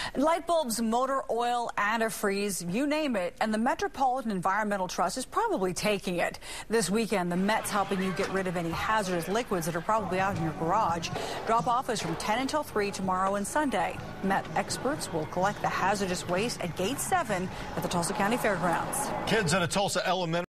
Light bulbs, motor oil, antifreeze, you name it, and the Metropolitan Environmental Trust is probably taking it. This weekend, the Met's helping you get rid of any hazardous liquids that are probably out in your garage. Drop-off is from 10 until 3 tomorrow and Sunday. Met experts will collect the hazardous waste at Gate 7 at the Tulsa County Fairgrounds. Kids at a Tulsa elementary